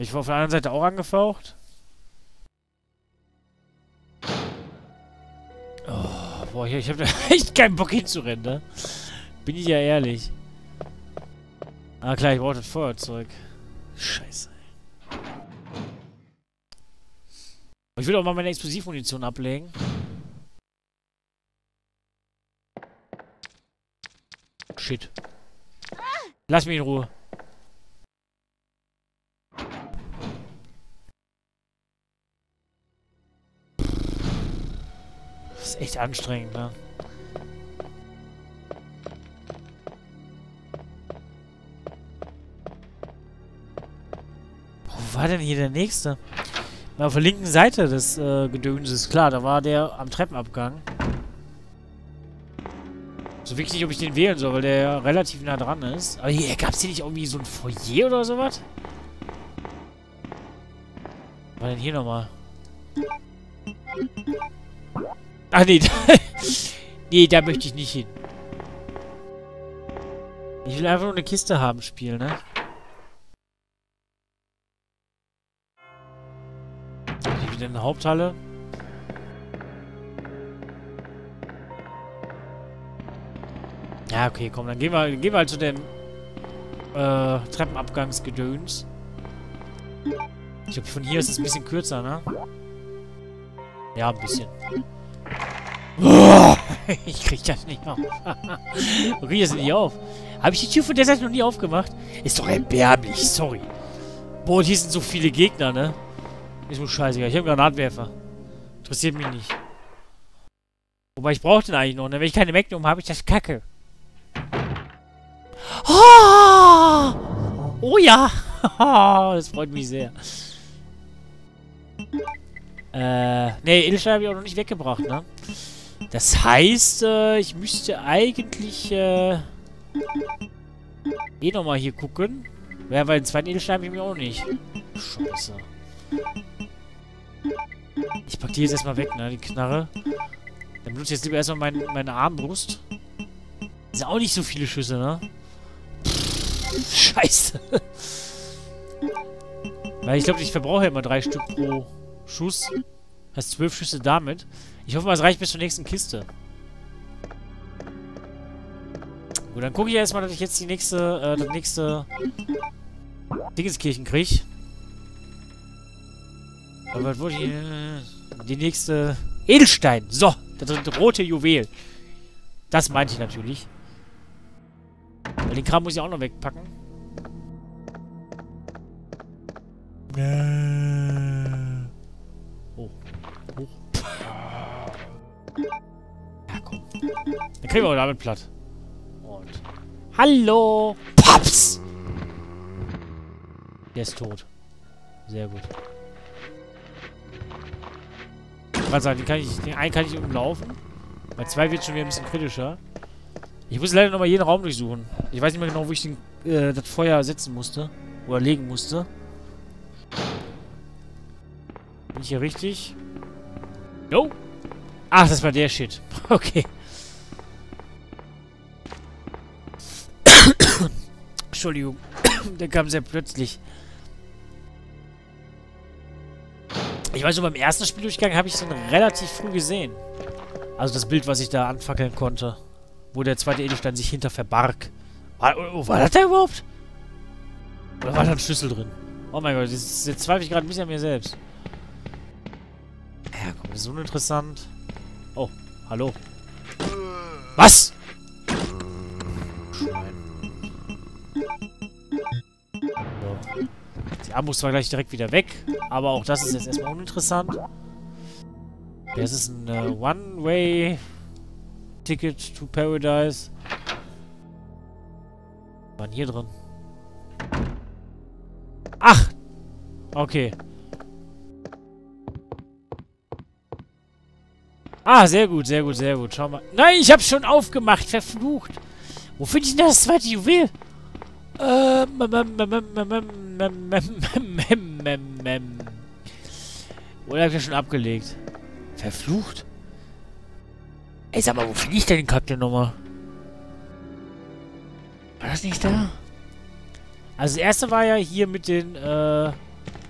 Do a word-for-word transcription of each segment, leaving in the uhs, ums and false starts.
Ich war auf der anderen Seite auch angefaucht. Oh, boah, ich, ich hab da echt keinen Bock hinzurennen, ne? Bin ich ja ehrlich. Ah klar, ich brauche das Feuerzeug. Scheiße. Ich will auch mal meine Explosivmunition ablegen. Shit. Lass mich in Ruhe. Das ist echt anstrengend, ne? Wo war denn hier der nächste? Auf der linken Seite des äh, Gedönses, klar, da war der am Treppenabgang. So wirklich nicht, ob ich den wählen soll, weil der ja relativ nah dran ist. Aber hier, gab es hier nicht irgendwie so ein Foyer oder sowas? Was war denn hier nochmal? Ach nee, da, nee, da möchte ich nicht hin. Ich will einfach nur eine Kiste haben, Spiel, ne? Hier wieder eine Haupthalle. Ja, okay, komm, dann gehen wir, gehen wir halt zu dem äh, Treppenabgangsgedöns. Ich glaube, von hier ist es ein bisschen kürzer, ne? Ja, ein bisschen. Oh, ich krieg das nicht auf. Ich krieg das nicht auf. Habe ich die Tür von der Seite noch nie aufgemacht? Ist doch erbärmlich, sorry. Boah, hier sind so viele Gegner, ne? Ist wohl scheißegal. Ich habe einen Granatwerfer. Interessiert mich nicht. Wobei, ich brauche den eigentlich noch, ne? Wenn ich keine Magnum habe, ich das kacke. Oh, oh ja. Das freut mich sehr. Äh, ne, Edelstahl habe ich auch noch nicht weggebracht, ne? Das heißt, äh, ich müsste eigentlich, äh, eh nochmal hier gucken. Ja, weil den zweiten Edelstahl habe ich mir auch nicht. Scheiße. Ich pack die jetzt erstmal weg, ne, die Knarre. Dann benutze ich jetzt lieber erstmal mein, meine Armbrust. Das sind auch nicht so viele Schüsse, ne? Scheiße. Weil ich glaube, ich verbrauche ja immer drei Stück pro Schuss. Heißt zwölf Schüsse damit. Ich hoffe mal, es reicht bis zur nächsten Kiste. Gut, dann gucke ich erstmal, dass ich jetzt die nächste, äh, das nächste Dingenskirchen kriege. Aber was wurde ich, äh, die nächste Edelstein. So, das rote Juwel. Das meinte ich natürlich. Weil den Kram muss ich auch noch wegpacken. Oh. Hoch. Ja, komm. Dann kriegen wir auch damit platt. Und. Hallo! Pops! Der ist tot. Sehr gut. Ich kann sagen, den, kann ich, den einen kann ich umlaufen. Bei zwei wird es schon wieder ein bisschen kritischer. Ich muss leider nochmal jeden Raum durchsuchen. Ich weiß nicht mehr genau, wo ich den, äh, das Feuer setzen musste. Oder legen musste. Bin ich hier richtig? Jo! Ach, das war der Shit. Okay. Entschuldigung. Der kam sehr plötzlich. Ich weiß nur, beim ersten Spieldurchgang habe ich es relativ früh gesehen. Also das Bild, was ich da anfackeln konnte. Wo der zweite Edelstein sich hinter verbarg. War, oh, war das da überhaupt? Oder war da ein Schlüssel drin? Oh mein Gott, jetzt, jetzt zweifle ich gerade ein bisschen an mir selbst. Ja, komm, das ist uninteressant. Oh, hallo. Was? Schwein. So. Die Armbrust zwar gleich direkt wieder weg, aber auch das ist jetzt erstmal uninteressant. Das ist ein äh, One-Way Ticket to Paradise. Was war denn hier drin? Ach! Okay. Ah, sehr gut, sehr gut, sehr gut. Schau mal. Nein, ich hab's schon aufgemacht. Verflucht. Wo finde ich denn das zweite Juwel? Ähm, Oder hab ich das schon abgelegt? Verflucht? Ey, sag mal, wo finde ich denn den Charakter nochmal? War das nicht da? Also das erste war ja hier mit den, äh...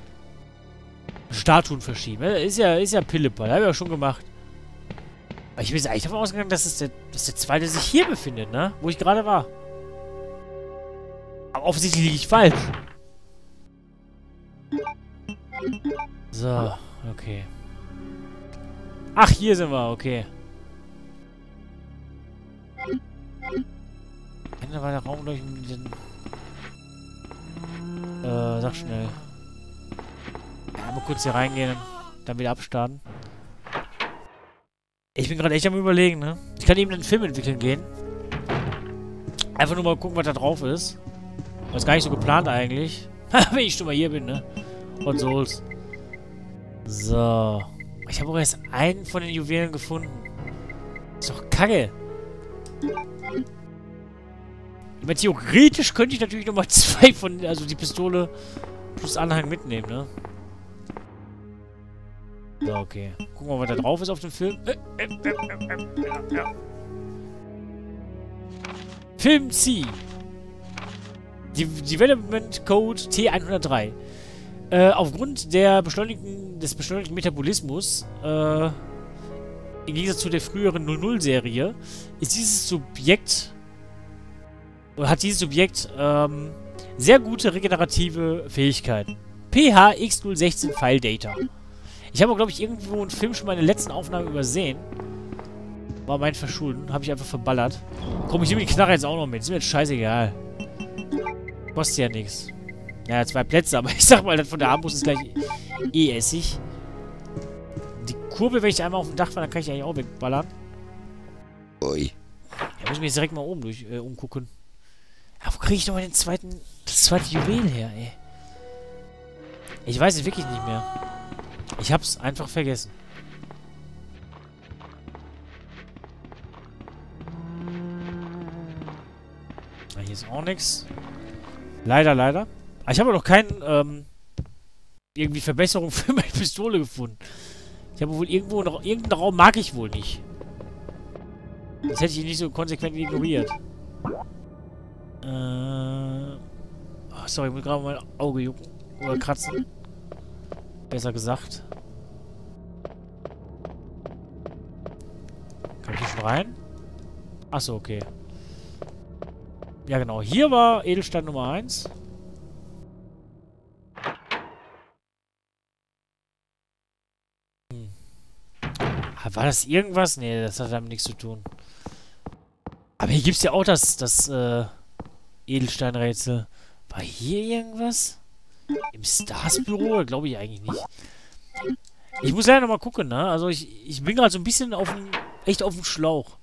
Statuen verschieben. Ist ja, ist ja Pillepalle. Haben wir ja schon gemacht. Aber ich bin jetzt eigentlich davon ausgegangen, dass, es der, dass der zweite sich hier befindet, ne? Wo ich gerade war. Aber offensichtlich liege ich falsch. So, okay. Ach, hier sind wir, okay. Da war der Raum durch mit den... Äh, sag schnell. Ja, mal kurz hier reingehen, dann wieder abstarten. Ich bin gerade echt am Überlegen, ne? Ich kann eben einen Film entwickeln gehen. Einfach nur mal gucken, was da drauf ist. Das ist gar nicht so geplant eigentlich. Wenn ich schon mal hier bin, ne? Und Souls. So. Ich habe auch erst einen von den Juwelen gefunden. Ist doch kacke. Ich meine, theoretisch könnte ich natürlich nochmal zwei von... Also die Pistole plus Anhang mitnehmen, ne? So, okay. Gucken wir mal, was da drauf ist auf dem Film. Äh, äh, äh, äh, äh, ja, ja. Film C. De Development Code T hundertdrei. Äh, aufgrund der beschleunigten, des beschleunigten Metabolismus, äh, im Gegensatz zu der früheren null null-Serie, ist dieses Subjekt, oder hat dieses Subjekt, ähm, sehr gute regenerative Fähigkeiten. P H X null sechzehn File Data. Ich habe, glaube ich, irgendwo einen Film schon meine letzten Aufnahmen übersehen. War mein Verschulden. Habe ich einfach verballert. Komm, ich nehme die Knarre jetzt auch noch mit. Ist mir jetzt scheißegal. Kostet ja nichts. Ja, zwei Plätze, aber ich sag mal, das von der Armbrust ist gleich eh Essig. Die Kurbel, wenn ich einmal auf dem Dach war, dann kann ich eigentlich auch wegballern. Ui. Ja, muss ich mir jetzt direkt mal oben durch äh, umgucken. Ja, wo kriege ich nochmal den zweiten, das zweite Juwel her, ey? Ich weiß es wirklich nicht mehr. Ich hab's einfach vergessen. Ja, hier ist auch nichts. Leider, leider. Aber ich habe noch keinen, ähm, irgendwie Verbesserung für meine Pistole gefunden. Ich habe wohl irgendwo noch, irgendeinen Raum mag ich wohl nicht. Das hätte ich ihn nicht so konsequent ignoriert. Äh, oh, sorry, ich muss gerade mal mein Auge jucken. Oder kratzen. Besser gesagt. Kann ich hier schon rein? Achso, okay. Ja, genau. Hier war Edelstein Nummer eins. Hm. War das irgendwas? Nee, das hat damit nichts zu tun. Aber hier gibt es ja auch das, das äh, Edelsteinrätsel. War hier irgendwas? Im Stars-Büro? Glaube ich eigentlich nicht. Ich muss leider nochmal gucken, ne? Also ich, ich bin gerade so ein bisschen auf dem, echt auf dem Schlauch.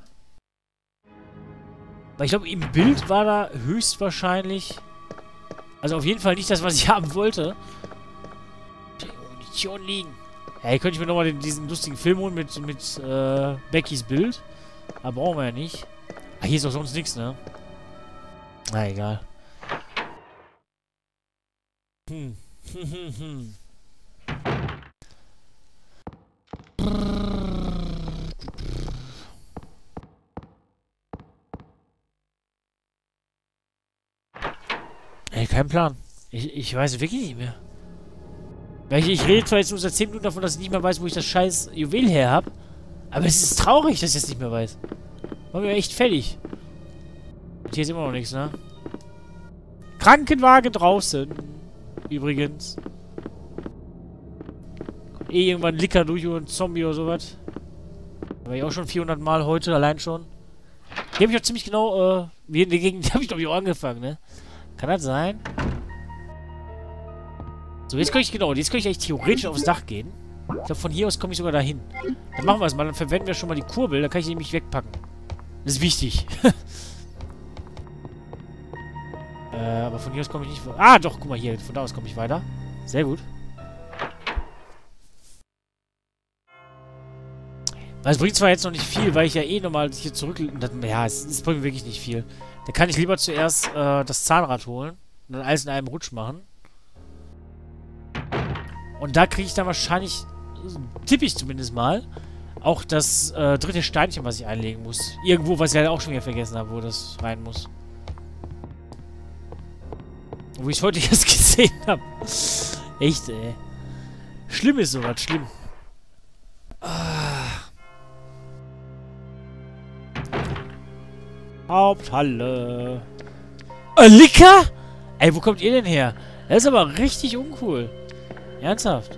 Weil ich glaube, im Bild war da höchstwahrscheinlich... Also auf jeden Fall nicht das, was ich haben wollte. Munition liegen. Ja, hier könnte ich mir nochmal diesen lustigen Film holen mit, mit äh, Beckys Bild. Aber brauchen wir ja nicht. Ah, hier ist doch sonst nichts, ne? Na, egal. Hm. Hm, hm, hm. Ey, kein Plan. Ich, ich weiß wirklich nicht mehr. Ich, ich rede zwar jetzt nur seit zehn Minuten davon, dass ich nicht mehr weiß, wo ich das scheiß Juwel her habe. Aber es ist traurig, dass ich das nicht mehr weiß. War mir echt fertig. Und hier ist immer noch nichts, ne? Krankenwagen draußen. Übrigens. Kommt eh irgendwann ein Licker durch oder ein Zombie oder sowas. War ich auch schon vierhundert Mal heute, allein schon. Hier habe ich auch ziemlich genau, äh, wie in der Gegend, habe ich glaube ich auch angefangen, ne? Kann das sein? So, jetzt kann ich, genau, jetzt kann ich eigentlich theoretisch aufs Dach gehen. Ich glaube, von hier aus komme ich sogar dahin. Dann machen wir es mal, dann verwenden wir schon mal die Kurbel, dann kann ich die nämlich wegpacken. Das ist wichtig. äh, aber von hier aus komme ich nicht... Ah, doch, guck mal hier, von da aus komme ich weiter. Sehr gut. Das bringt zwar jetzt noch nicht viel, weil ich ja eh nochmal hier zurück... Ja, es, es bringt wirklich nicht viel. Da kann ich lieber zuerst äh, das Zahnrad holen und dann alles in einem Rutsch machen. Und da kriege ich dann wahrscheinlich, tippe ich zumindest mal, auch das äh, dritte Steinchen, was ich einlegen muss. Irgendwo, was ich halt auch schon wieder vergessen habe, wo das rein muss. Wo ich es heute erst gesehen habe. Echt, ey. Schlimm ist sowas, schlimm. Ah. Haupthalle. Alika? Ey, wo kommt ihr denn her? Das ist aber richtig uncool. Ernsthaft.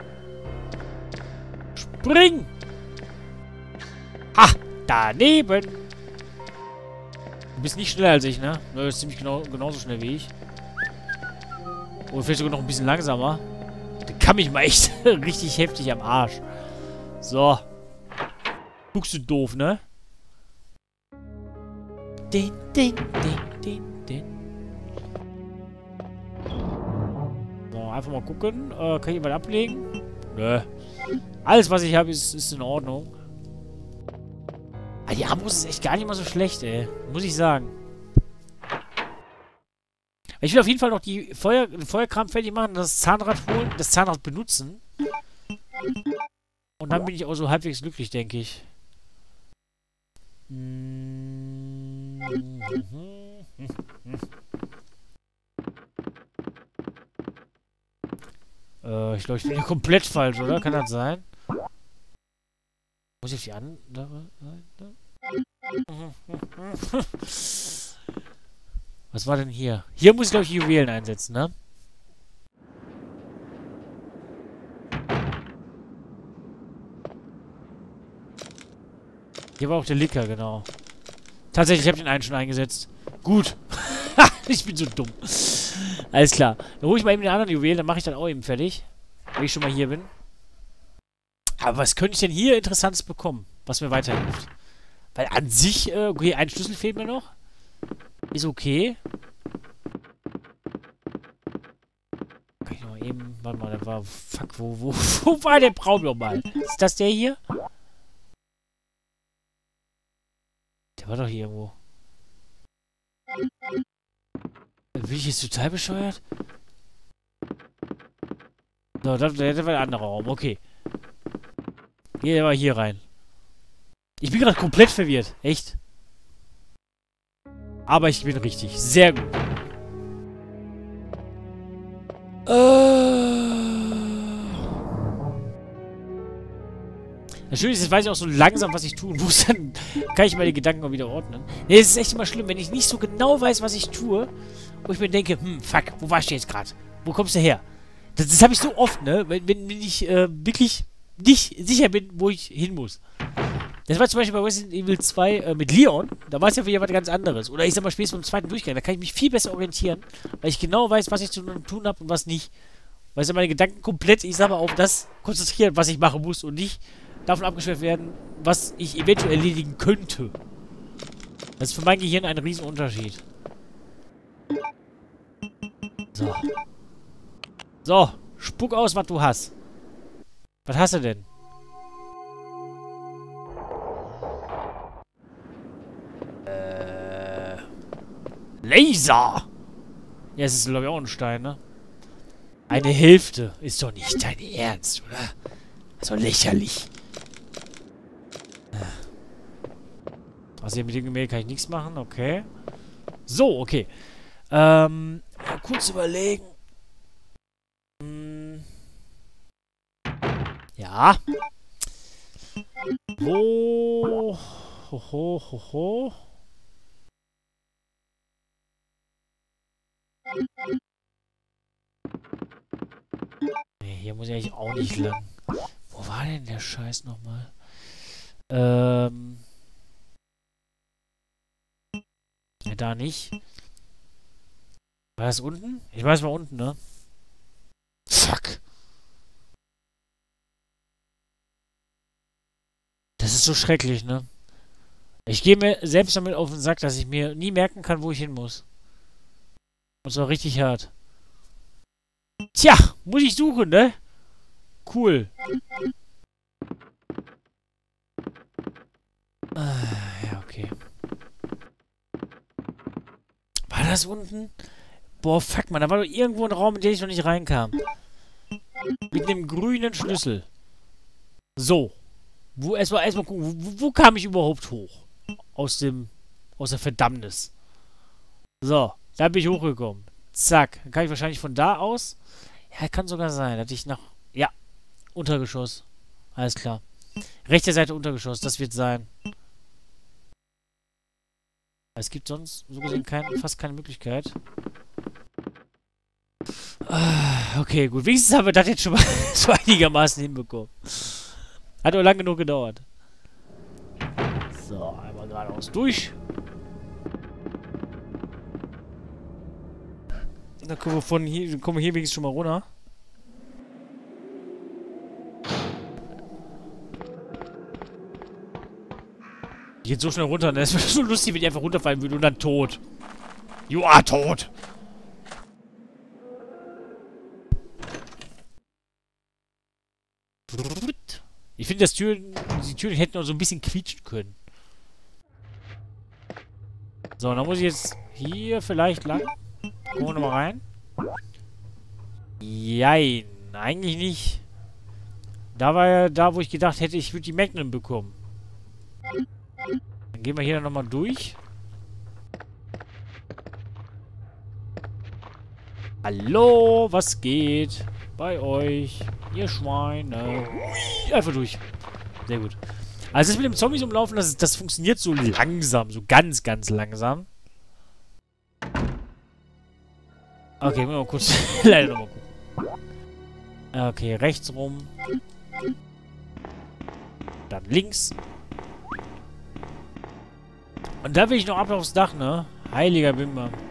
Spring! Ha! Daneben! Du bist nicht schneller als ich, ne? Du bist ziemlich genau, genauso schnell wie ich. Oder vielleicht sogar noch ein bisschen langsamer. Der kann mich mal echt richtig heftig am Arsch. So. Guckst du doof, ne? Din, din, din, din, din. So, einfach mal gucken. Äh, kann ich mal ablegen? Nö. Alles, was ich habe, ist, ist in Ordnung. Aber die Armbrust ist echt gar nicht mal so schlecht, ey. Muss ich sagen. Ich will auf jeden Fall noch die Feuer, den Feuerkram fertig machen, das Zahnrad holen, das Zahnrad benutzen. Und dann bin ich auch so halbwegs glücklich, denke ich. Äh, ich glaube, ich bin hier komplett falsch, oder? Kann das sein? Muss ich auf die andere Seite? Was war denn hier? Hier muss ich, glaube ich, Juwelen einsetzen, ne? Hier war auch der Licker, genau. Tatsächlich, ich habe den einen schon eingesetzt. Gut. Ich bin so dumm. Alles klar. Dann hole ich mal eben den anderen Juwelen, dann mache ich dann auch eben fertig. Wenn ich schon mal hier bin. Aber was könnte ich denn hier Interessantes bekommen, was mir weiterhilft? Weil an sich, äh, okay, ein Schlüssel fehlt mir noch. Ist okay. Kann ich noch mal eben... Warte mal, da war... Fuck, wo, wo, wo war der Braum nochmal? Ist das der hier? Der war doch hier irgendwo. Bin ich jetzt total bescheuert? So, das, das war der andere Raum. Okay. Geh mal hier rein. Ich bin gerade komplett verwirrt. Echt? Aber ich bin richtig. Sehr gut. Äh. Das Schöne ist, jetzt weiß ich auch so langsam, was ich tun muss. Dann kann ich meine Gedanken auch wieder ordnen. Nee, es ist echt immer schlimm, wenn ich nicht so genau weiß, was ich tue. Und ich mir denke, hm, fuck, wo warst du jetzt gerade? Wo kommst du her? Das, das habe ich so oft, ne? Wenn, wenn, wenn ich äh, wirklich nicht sicher bin, wo ich hin muss. Das war zum Beispiel bei Resident Evil zwei äh, mit Leon. Da war es ja für jemand ganz anderes. Oder ich sag mal, spätestens beim zweiten Durchgang. Da kann ich mich viel besser orientieren, weil ich genau weiß, was ich zu tun habe und was nicht. Weil ich meine Gedanken komplett, ich sag mal, auf das konzentrieren, was ich machen muss und nicht davon abgeschwächt werden, was ich eventuell erledigen könnte. Das ist für mein Gehirn ein Riesenunterschied. So. So, spuck aus, was du hast. Was hast du denn? Äh. Laser! Ja, es ist, glaube ich, auch ein Stein, ne? Eine Hälfte. Ist doch nicht dein Ernst, oder? So lächerlich. Also hier mit dem Gemälde kann ich nichts machen, okay. So, okay. Ähm, mal kurz überlegen. Hm. Ja. Wo? Ho, ho, ho, ho. Nee, hier muss ich eigentlich auch nicht lang. Wo war denn der Scheiß nochmal? Ähm. Ja, da nicht. War das unten? Ich weiß, war unten, ne? Fuck. Das ist so schrecklich, ne? Ich gehe mir selbst damit auf den Sack, dass ich mir nie merken kann, wo ich hin muss. Und zwar richtig hart. Tja, muss ich suchen, ne? Cool. Ah, ja, okay. War das unten? Boah, fuck, man, da war doch irgendwo ein Raum, in den ich noch nicht reinkam. Mit einem grünen Schlüssel. So. Wo, erstmal, erstmal gucken, wo, wo kam ich überhaupt hoch? Aus dem, aus der Verdammnis. So, da bin ich hochgekommen. Zack. Dann kann ich wahrscheinlich von da aus... Ja, kann sogar sein, dass ich noch... Ja. Untergeschoss. Alles klar. Rechte Seite Untergeschoss, das wird sein. Es gibt sonst so gesehen kein, fast keine Möglichkeit. Ah, okay, gut. Wenigstens haben wir das jetzt schon mal so einigermaßen hinbekommen. Hat auch lang genug gedauert. So, einmal geradeaus durch. Dann kommen wir von hier, kommen wir hier wenigstens schon mal runter. Die geht so schnell runter, ne? Es wäre so lustig, wenn die einfach runterfallen würde und dann tot. You are tot! Ich finde, dass Türen, die Türen hätten auch so ein bisschen quietschen können. So, dann muss ich jetzt hier vielleicht lang. Gucken wir nochmal rein. Jein, eigentlich nicht. Da war ja da, wo ich gedacht hätte, ich würde die Magnum bekommen. Dann gehen wir hier nochmal durch. Hallo, was geht bei euch? Ihr Schweine. Einfach durch. Sehr gut. Also das mit dem Zombies umlaufen, das, das funktioniert so langsam. So ganz, ganz langsam. Okay, mal kurz. Leider nochmal gucken. Okay, rechts rum. Dann links. Und da will ich noch ab aufs Dach, ne? Heiliger Bimber.